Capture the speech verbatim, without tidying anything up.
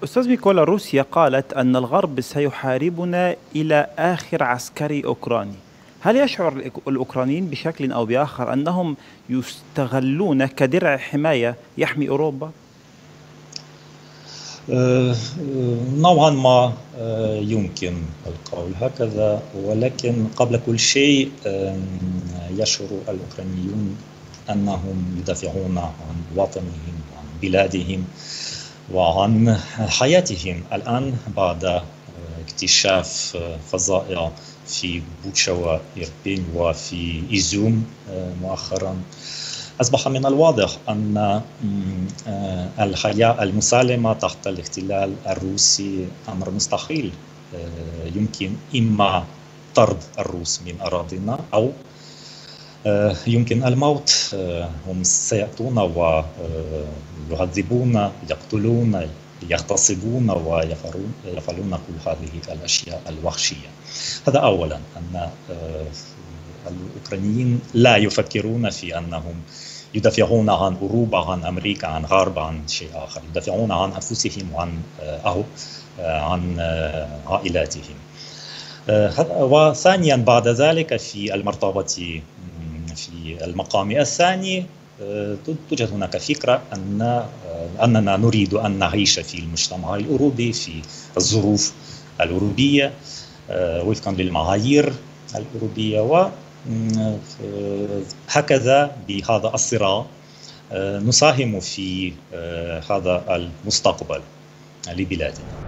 أستاذ ميكولا، روسيا قالت أن الغرب سيحاربنا إلى آخر عسكري أوكراني. هل يشعر الإك- الأوكرانيين بشكل أو بآخر أنهم يستغلون كدرع حماية يحمي أوروبا؟ آه، نوعا ما آه، يمكن القول هكذا، ولكن قبل كل شيء آم، يشعر الأوكرانيون أنهم يدافعون عن وطنهم وعن بلادهم وعن حياتهم الآن بعد آه، اكتشاف آه، فظائع في بوتشا وإربين وفي إيزوم آه، مؤخرا. أصبح من الواضح أن الحياة المسالمة تحت الاحتلال الروسي أمر مستحيل. يمكن إما طرد الروس من أراضينا أو يمكن الموت. هم سيأتون ويعذبون، يقتلون، يغتصبون ويفعلون كل هذه الأشياء الوحشية. هذا أولا، أن الأوكرانيين لا يفكرون في أنهم يدافعون عن أوروبا، عن أمريكا، عن غرب، عن شيء آخر. يدافعون عن أنفسهم وعن أو عن عائلاتهم. وثانيا بعد ذلك في المرتبة في المقام الثاني توجد هناك فكرة أن أننا نريد أن نعيش في المجتمع الأوروبي في الظروف الأوروبية وفقا للمعايير الأوروبية، وهكذا بهذا الصراع نساهم في هذا المستقبل لبلادنا.